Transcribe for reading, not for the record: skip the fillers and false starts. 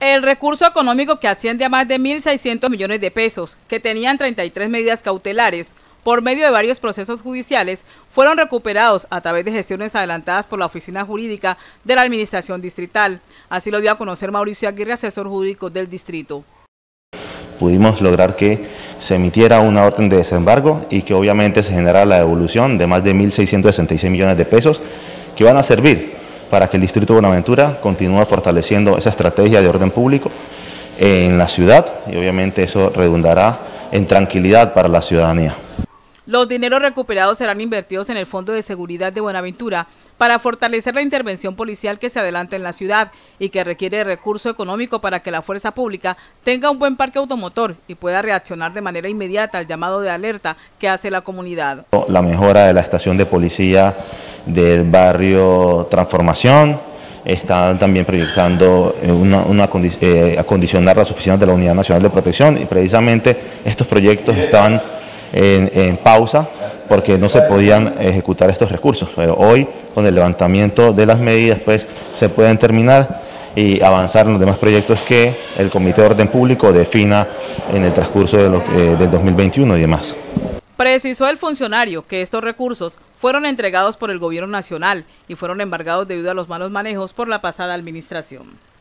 El recurso económico, que asciende a más de 1.600 millones de pesos, que tenían 33 medidas cautelares, por medio de varios procesos judiciales, fueron recuperados a través de gestiones adelantadas por la Oficina Jurídica de la Administración Distrital. Así lo dio a conocer Mauricio Aguirre, asesor jurídico del distrito. Pudimos lograr que se emitiera una orden de desembargo y que obviamente se generara la devolución de más de 1.666 millones de pesos que van a servir para que el Distrito de Buenaventura continúe fortaleciendo esa estrategia de orden público en la ciudad, y obviamente eso redundará en tranquilidad para la ciudadanía. Los dineros recuperados serán invertidos en el Fondo de Seguridad de Buenaventura para fortalecer la intervención policial que se adelanta en la ciudad y que requiere recurso económico para que la fuerza pública tenga un buen parque automotor y pueda reaccionar de manera inmediata al llamado de alerta que hace la comunidad. La mejora de la estación de policía del barrio Transformación, están también proyectando acondicionar las oficinas de la Unidad Nacional de Protección, y precisamente estos proyectos estaban en pausa porque no se podían ejecutar estos recursos, pero hoy con el levantamiento de las medidas pues se pueden terminar y avanzar en los demás proyectos que el Comité de Orden Público defina en el transcurso del 2021 y demás. Precisó el funcionario que estos recursos fueron entregados por el gobierno nacional y fueron embargados debido a los malos manejos por la pasada administración.